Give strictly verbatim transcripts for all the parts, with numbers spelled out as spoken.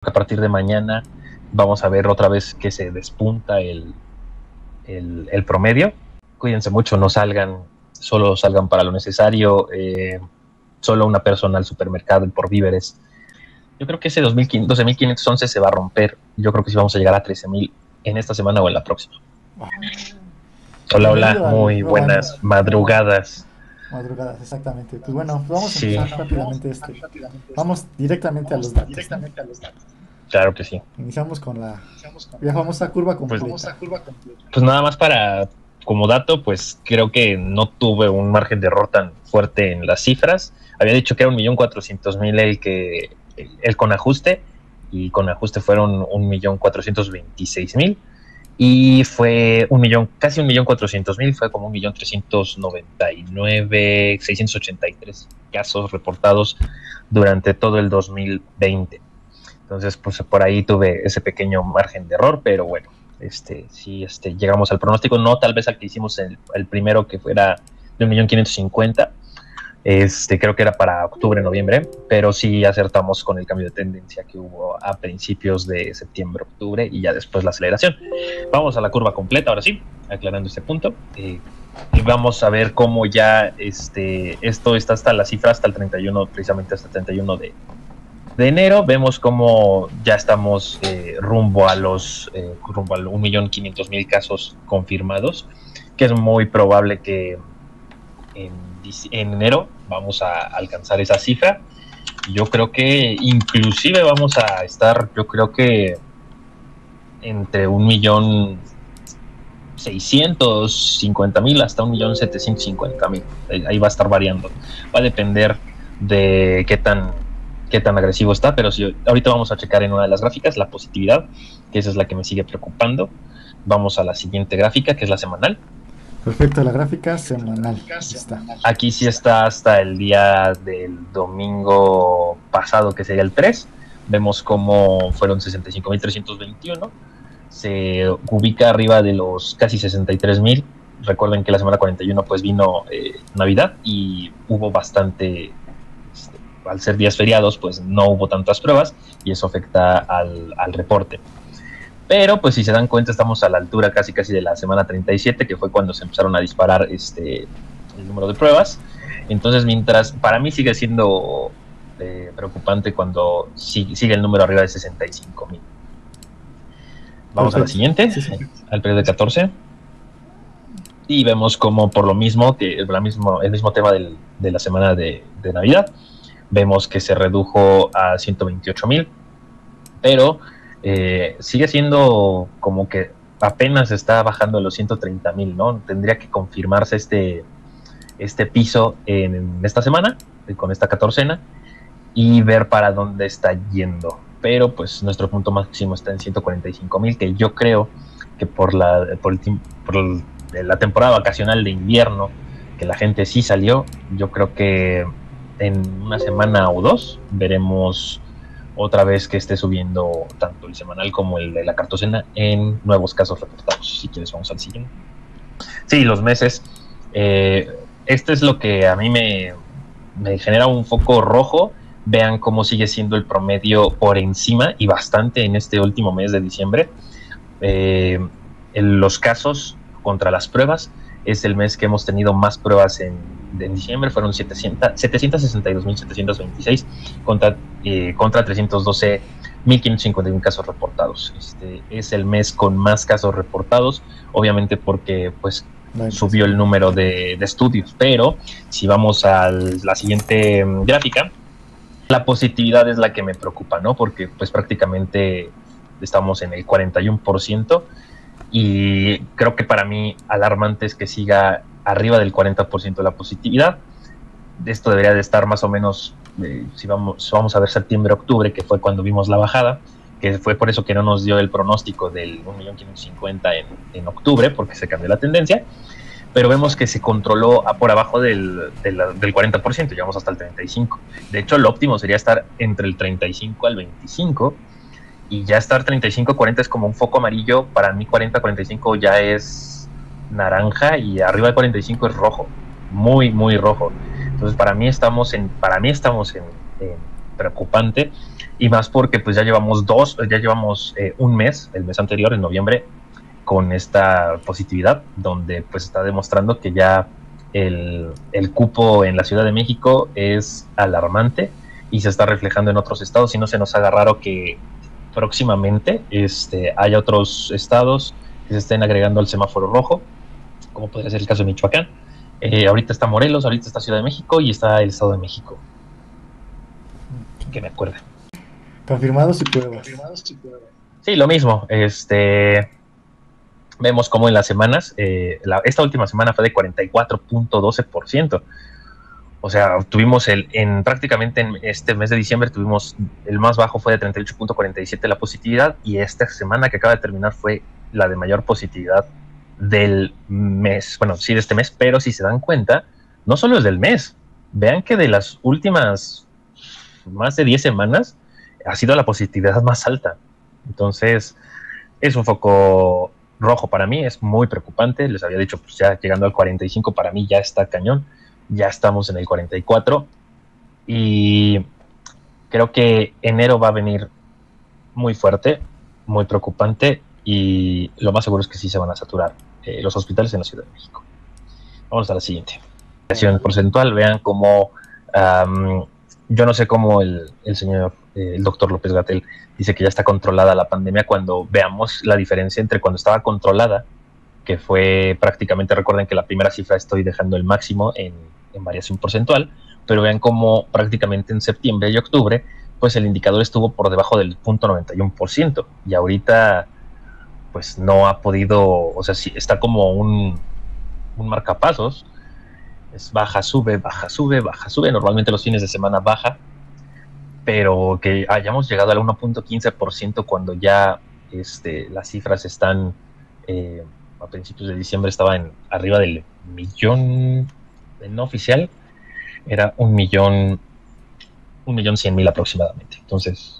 A partir de mañana vamos a ver otra vez que se despunta el, el, el promedio. Cuídense mucho, no salgan, solo salgan para lo necesario, eh, solo una persona al supermercado y por víveres. Yo creo que ese doce mil quinientos once se va a romper. Yo creo que sí vamos a llegar a trece mil en esta semana o en la próxima. Hola, hola, muy buenas madrugadas. Madrugadas, exactamente. Pues bueno, vamos a sí. empezar rápidamente este. Vamos directamente a los datos. ¿No? Claro que sí. Iniciamos con la ya famosa curva completa. Pues, pues nada más para, como dato, pues creo que no tuve un margen de error tan fuerte en las cifras. Había dicho que era un millón cuatrocientos mil el que el, el con ajuste, y con ajuste fueron un millón cuatrocientos veintiséis mil. Y fue un millón, casi un millón cuatrocientos mil, fue como un millón trescientos noventa y nueve, seiscientos ochenta y tres casos reportados durante todo el dos mil veinte. Entonces, pues por ahí tuve ese pequeño margen de error, pero bueno, este, sí, este, llegamos al pronóstico, no tal vez al que hicimos el, el primero, que fuera de un millón quinientos cincuenta. Este, creo que era para octubre, noviembre, pero sí acertamos con el cambio de tendencia que hubo a principios de septiembre, octubre, y ya después la aceleración. Vamos a la curva completa, ahora sí, aclarando este punto. Eh, y vamos a ver cómo ya este, esto está hasta la cifra, hasta el treinta y uno, precisamente hasta el treinta y uno de, de enero. Vemos cómo ya estamos eh, rumbo a los eh, rumbo a un millón quinientos mil casos confirmados, que es muy probable que en en enero vamos a alcanzar esa cifra. Yo creo que inclusive vamos a estar, yo creo que entre un millón seiscientos cincuenta mil hasta un millón setecientos cincuenta mil. Ahí va a estar variando. Va a depender de qué tan qué tan agresivo está, pero si ahorita vamos a checar en una de las gráficas la positividad, que esa es la que me sigue preocupando. Vamos a la siguiente gráfica, que es la semanal. Perfecto, la gráfica semanal. Está. Aquí sí está hasta el día del domingo pasado, que sería el tres. Vemos cómo fueron sesenta y cinco mil trescientos veintiuno. Se ubica arriba de los casi sesenta y tres mil. Recuerden que la semana cuarenta y uno pues vino eh, Navidad y hubo bastante, este, al ser días feriados, pues no hubo tantas pruebas y eso afecta al, al reporte. Pero pues si se dan cuenta estamos a la altura casi casi de la semana treinta y siete, que fue cuando se empezaron a disparar este el número de pruebas. Entonces, mientras para mí sigue siendo eh, preocupante cuando sigue, sigue el número arriba de sesenta y cinco mil. Vamos Perfecto. a la siguiente, sí, sí. al periodo de catorce. Y vemos como por lo mismo, que el mismo, el mismo tema del, de la semana de, de Navidad, vemos que se redujo a ciento veintiocho mil, pero Eh, sigue siendo como que apenas está bajando los ciento treinta mil, ¿no? Tendría que confirmarse este, este piso en, en esta semana, con esta catorcena, y ver para dónde está yendo. Pero pues nuestro punto máximo está en ciento cuarenta y cinco mil, que yo creo que por la, por, el, por el, la temporada vacacional de invierno, que la gente sí salió, yo creo que en una semana o dos veremos otra vez que esté subiendo tanto el semanal como el de la cartocena en nuevos casos reportados. Si quieres vamos al siguiente. Sí, los meses. Eh, este es lo que a mí me, me genera un foco rojo. Vean cómo sigue siendo el promedio por encima y bastante en este último mes de diciembre. Eh, en los casos contra las pruebas es el mes que hemos tenido más pruebas en, en diciembre. Fueron setecientos sesenta y dos mil setecientos veintiséis contra, eh, contra trescientos doce mil quinientos cincuenta y uno casos reportados. Este es el mes con más casos reportados, obviamente porque pues subió el número de, de estudios. Pero si vamos a la siguiente gráfica, la positividad es la que me preocupa, ¿no? Porque pues prácticamente estamos en el cuarenta y uno por ciento. Y creo que para mí alarmante es que siga arriba del cuarenta por ciento de la positividad. Esto debería de estar más o menos, eh, si vamos, vamos a ver septiembre, octubre, que fue cuando vimos la bajada, que fue por eso que no nos dio el pronóstico del un millón quinientos cincuenta en, en octubre, porque se cambió la tendencia. Pero vemos que se controló a por abajo del, del, del cuarenta por ciento, llegamos hasta el treinta y cinco por ciento. De hecho, lo óptimo sería estar entre el treinta y cinco al veinticinco por ciento. Y ya estar treinta y cinco cuarenta es como un foco amarillo. Para mí cuarenta cuarenta y cinco ya es naranja y arriba de cuarenta y cinco es rojo, muy muy rojo. Entonces para mí estamos en para mí estamos en, en, preocupante, y más porque pues ya llevamos dos, ya llevamos eh, un mes, el mes anterior, en noviembre, con esta positividad, donde pues está demostrando que ya el, el cupo en la Ciudad de México es alarmante y se está reflejando en otros estados, y no se nos haga raro que próximamente este, haya otros estados que se estén agregando al semáforo rojo, como podría ser el caso de Michoacán. Eh, ahorita está Morelos, ahorita está Ciudad de México y está el Estado de México, que me acuerde. Confirmados y pruebas. Sí, lo mismo. Este, vemos como en las semanas, eh, la, esta última semana fue de cuarenta y cuatro punto doce por ciento. O sea, tuvimos el, en prácticamente en este mes de diciembre tuvimos, el más bajo fue de treinta y ocho punto cuarenta y siete la positividad, y esta semana que acaba de terminar fue la de mayor positividad del mes, bueno, sí de este mes, pero si se dan cuenta, no solo es del mes, vean que de las últimas más de diez semanas ha sido la positividad más alta. Entonces, es un foco rojo para mí, es muy preocupante. Les había dicho, pues ya llegando al cuarenta y cinco para mí ya está cañón, ya estamos en el cuarenta y cuatro, y creo que enero va a venir muy fuerte, muy preocupante, y lo más seguro es que sí se van a saturar eh, los hospitales en la Ciudad de México. Vamos a la siguiente. La porcentual, vean cómo um, yo no sé cómo el, el señor, eh, el doctor López-Gatell dice que ya está controlada la pandemia, cuando veamos la diferencia entre cuando estaba controlada, que fue prácticamente, recuerden que la primera cifra estoy dejando el máximo en, en variación porcentual, pero vean cómo prácticamente en septiembre y octubre, pues el indicador estuvo por debajo del punto noventa y uno por ciento, y ahorita pues no ha podido, o sea, sí, está como un, un marcapasos, es baja, sube, baja, sube, baja, sube, normalmente los fines de semana baja, pero que hayamos llegado al uno punto quince por ciento cuando ya este, las cifras están, eh, a principios de diciembre estaba en arriba del millón, no oficial, era un millón, un millón cien mil aproximadamente. Entonces,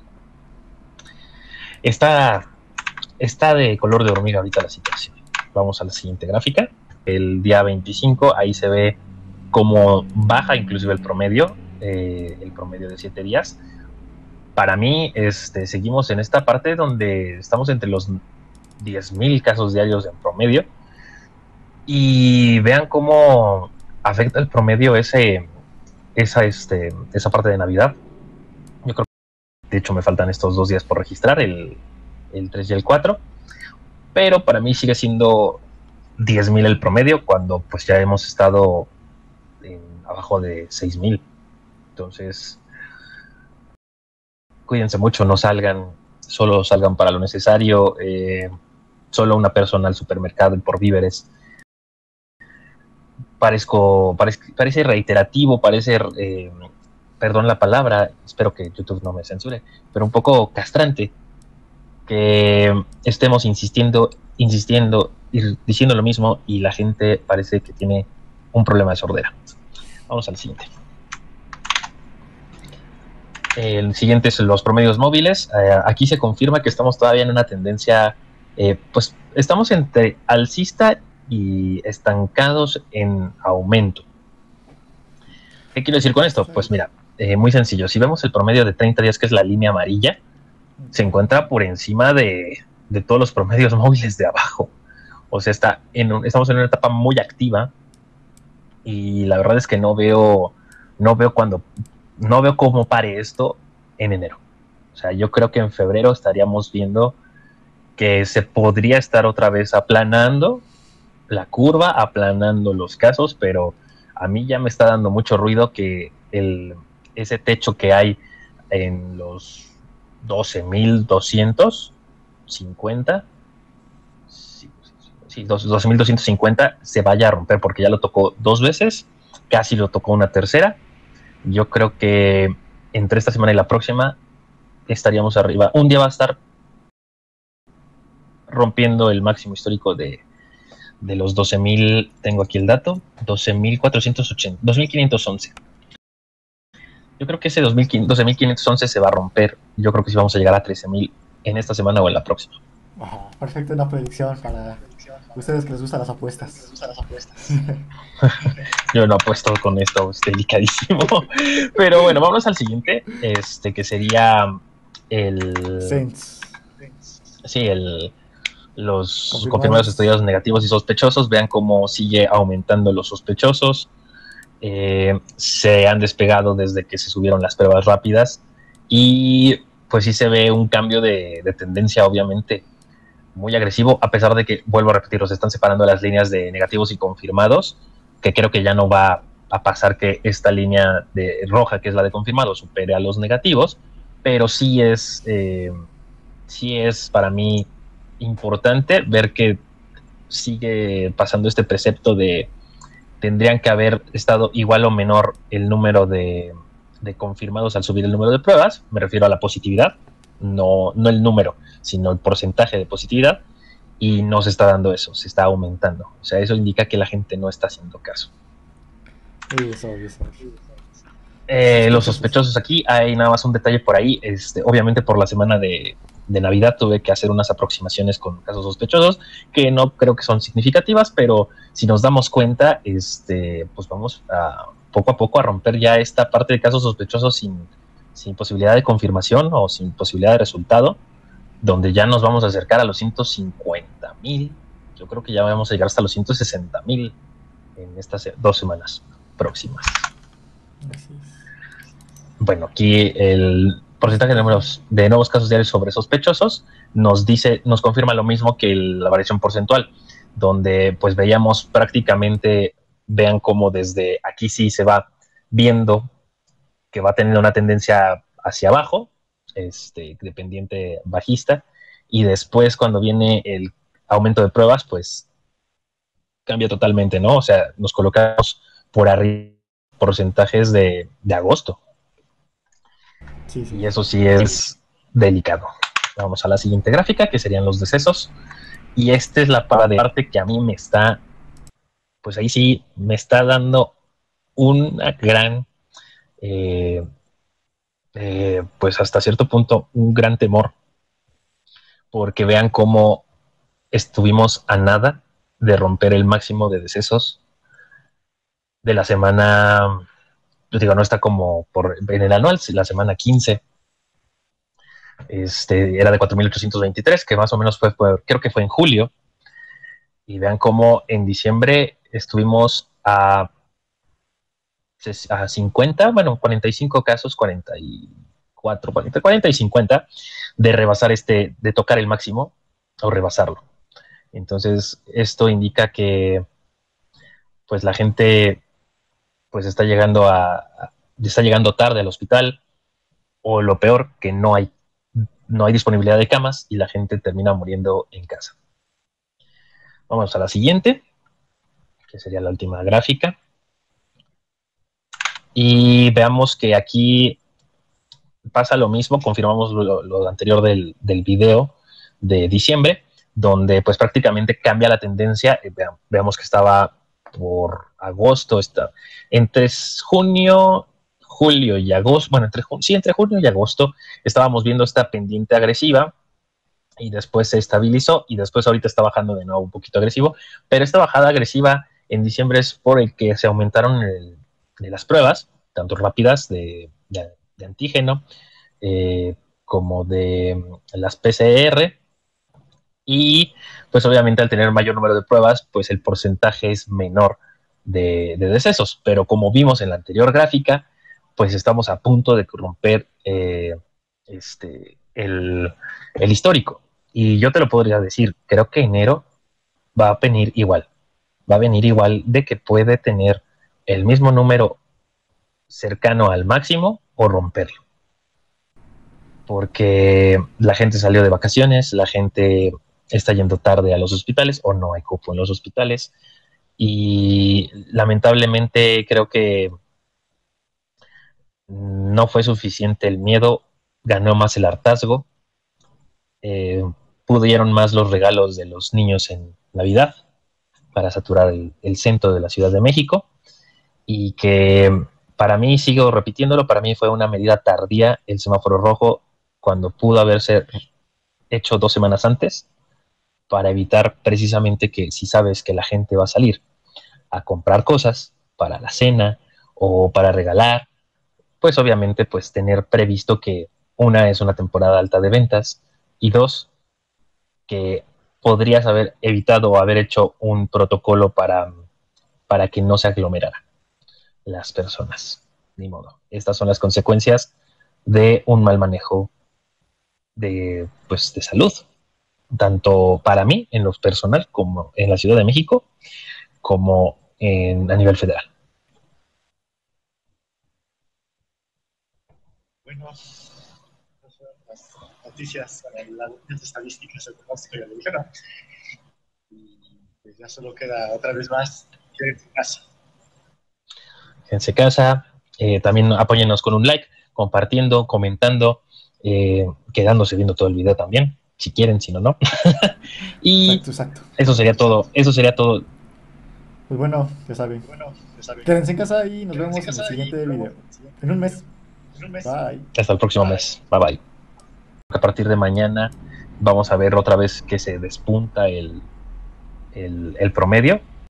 está, está de color de hormiga ahorita la situación. Vamos a la siguiente gráfica. El día veinticinco, ahí se ve cómo baja inclusive el promedio, eh, el promedio de siete días. Para mí, este, seguimos en esta parte donde estamos entre los diez mil casos diarios en promedio, y vean cómo afecta el promedio ese, esa, este, esa parte de Navidad. Yo creo que de hecho me faltan estos dos días por registrar, el, el tres y el cuatro, pero para mí sigue siendo diez mil el promedio, cuando pues ya hemos estado en, abajo de seis mil. Entonces, cuídense mucho, no salgan, solo salgan para lo necesario, eh, solo una persona al supermercado y por víveres. Parezco, parece, parece reiterativo, parece, eh, perdón la palabra, espero que YouTube no me censure, pero un poco castrante que estemos insistiendo, insistiendo y diciendo lo mismo, y la gente parece que tiene un problema de sordera. Vamos al siguiente. El siguiente es los promedios móviles. Eh, aquí se confirma que estamos todavía en una tendencia, eh, pues estamos entre alcista y estancados en aumento. ¿Qué quiero decir con esto? Pues mira, eh, muy sencillo. Si vemos el promedio de treinta días, que es la línea amarilla, se encuentra por encima de, de todos los promedios móviles de abajo. O sea, está en un, estamos en una etapa muy activa, y la verdad es que no veo, no veo cuando, no veo cómo pare esto en enero. O sea, yo creo que en febrero estaríamos viendo que se podría estar otra vez aplanando la curva, aplanando los casos, pero a mí ya me está dando mucho ruido que el, ese techo que hay en los doce mil doscientos cincuenta, sí, sí, doce mil doscientos cincuenta se vaya a romper, porque ya lo tocó dos veces, casi lo tocó una tercera. Yo creo que entre esta semana y la próxima estaríamos arriba. Un día va a estar rompiendo el máximo histórico de de los doce mil, tengo aquí el dato, doce mil cuatrocientos ochenta, dos mil quinientos once. Yo creo que ese doce mil quinientos once se va a romper. Yo creo que sí vamos a llegar a trece mil en esta semana o en la próxima. Ajá, perfecto, una predicción para, Ustedes que les gustan las apuestas. Yo no apuesto con esto, es delicadísimo. Pero bueno, vamos al siguiente, este que sería el... Saints. Sí, el... Los confirmados, Confirmados. estudiados negativos y sospechosos. Vean cómo sigue aumentando los sospechosos. Eh, se han despegado desde que se subieron las pruebas rápidas. Y pues sí se ve un cambio de, de tendencia, obviamente, muy agresivo, a pesar de que, vuelvo a repetirlo, se están separando las líneas de negativos y confirmados, que creo que ya no va a pasar que esta línea de roja, que es la de confirmados, supere a los negativos, pero sí es, eh, sí es para mí importante ver que sigue pasando este precepto de tendrían que haber estado igual o menor el número de, de confirmados al subir el número de pruebas, me refiero a la positividad, no, no el número, sino el porcentaje de positividad, y no se está dando eso, se está aumentando. O sea, eso indica que la gente no está haciendo caso. Eso, eso. Eh, los sospechosos aquí, hay nada más un detalle por ahí, este, obviamente por la semana de, de Navidad tuve que hacer unas aproximaciones con casos sospechosos, que no creo que son significativas, pero si nos damos cuenta, este, pues vamos a, poco a poco a romper ya esta parte de casos sospechosos sin, sin posibilidad de confirmación o sin posibilidad de resultado, donde ya nos vamos a acercar a los ciento cincuenta mil. Yo creo que ya vamos a llegar hasta los ciento sesenta mil en estas dos semanas próximas. Bueno, aquí el porcentaje de números de nuevos casos diarios sobre sospechosos nos dice, nos confirma lo mismo que la variación porcentual, donde pues veíamos prácticamente, vean cómo desde aquí sí se va viendo que va teniendo una tendencia hacia abajo, este, dependiente bajista, y después cuando viene el aumento de pruebas, pues cambia totalmente, ¿no? O sea, nos colocamos por arriba porcentajes de, de agosto. Sí, sí. Y eso sí es delicado. Vamos a la siguiente gráfica, que serían los decesos. Y esta es la parte que a mí me está, pues ahí sí, me está dando una gran, eh, eh, pues hasta cierto punto, un gran temor. Porque vean cómo estuvimos a nada de romper el máximo de decesos de la semana, yo digo, no está como por, en el anual, la semana quince. Este, era de cuatro mil ochocientos veintitrés, que más o menos fue, fue, creo que fue en julio, y vean cómo en diciembre estuvimos a, a cincuenta, bueno, cuarenta y cinco casos, cuarenta y cuatro, cuarenta, cuarenta y cincuenta, de rebasar este, de tocar el máximo o rebasarlo. Entonces, esto indica que pues la gente pues está llegando a, a está llegando tarde al hospital, o lo peor, que no hay no hay disponibilidad de camas y la gente termina muriendo en casa. Vamos a la siguiente, que sería la última gráfica. Y veamos que aquí pasa lo mismo, confirmamos lo, lo anterior del, del video de diciembre, donde pues prácticamente cambia la tendencia. Veamos, veamos que estaba por agosto, está, entre junio, julio y agosto, bueno, entre, sí, entre junio y agosto estábamos viendo esta pendiente agresiva, y después se estabilizó, y después ahorita está bajando de nuevo un poquito agresivo, pero esta bajada agresiva en diciembre es por el que se aumentaron el, de las pruebas, tanto rápidas de, de, de antígeno eh, como de las P C R, y pues obviamente al tener mayor número de pruebas, pues el porcentaje es menor de, de decesos, pero como vimos en la anterior gráfica, pues estamos a punto de romper eh, este, el, el histórico. Y yo te lo podría decir, creo que enero va a venir igual, va a venir igual de que puede tener el mismo número cercano al máximo o romperlo. Porque la gente salió de vacaciones, la gente está yendo tarde a los hospitales o no hay cupo en los hospitales, y lamentablemente creo que no fue suficiente el miedo, ganó más el hartazgo. Eh, pudieron más los regalos de los niños en Navidad para saturar el, el centro de la Ciudad de México, y que para mí, sigo repitiéndolo, para mí fue una medida tardía el semáforo rojo cuando pudo haberse hecho dos semanas antes, para evitar precisamente que si sabes que la gente va a salir a comprar cosas para la cena o para regalar, pues obviamente pues tener previsto que una es una temporada alta de ventas y dos, que podrías haber evitado o haber hecho un protocolo para, para que no se aglomerara las personas. Ni modo. Estas son las consecuencias de un mal manejo de, pues, de salud, tanto para mí en lo personal como en la Ciudad de México, como en, a nivel federal. Bueno, las noticias, las estadísticas, el pronóstico ya lo dijeron. Y pues ya solo queda otra vez más quédense en casa. Quédense en casa, eh, también apóyennos con un like, compartiendo, comentando, eh, quedándose viendo todo el video también, si quieren, si no, no. Y exacto, exacto. eso sería todo, eso sería todo. Pues bueno, ya saben. Bueno, ya saben. Quédense en casa y nos vemos en el siguiente video. En un mes. En un mes. Bye. Hasta el próximo bye. mes. Bye bye. A partir de mañana vamos a ver otra vez que se despunta el, el, el promedio